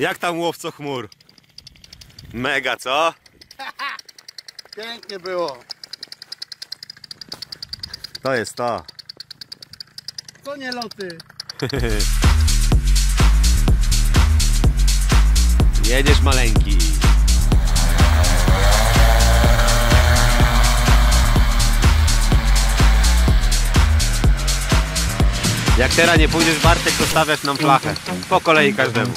Jak tam, łowco chmur? Mega, co? Pięknie było. To jest to. To nie loty. Jedziesz, maleńki. Jak teraz nie pójdziesz, Bartek, to stawiasz nam flachę. Po kolei każdemu.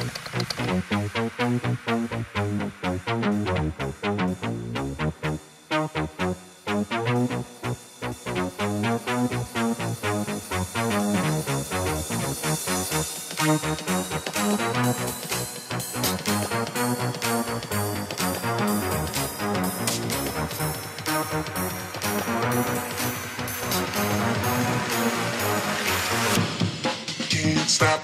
Can't stop.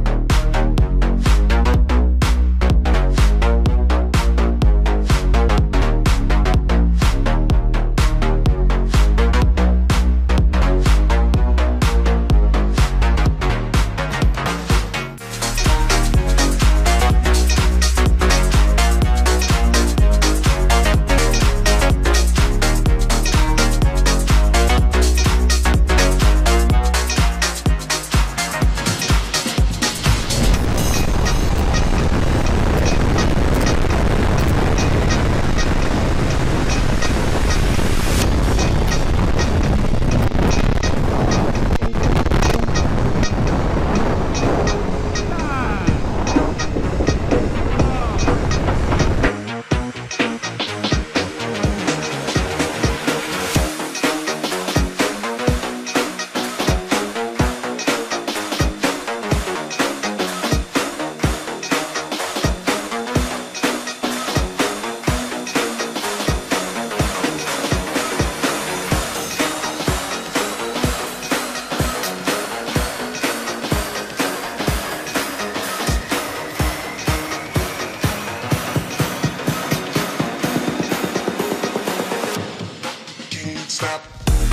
Stop.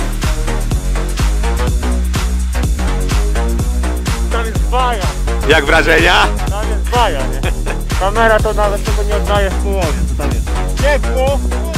Tam jest baja. Jak wrażenia? Tam jest baja, nie? Kamera to nawet tego nie oddaje w połowie. Co tam jest? Ciepło.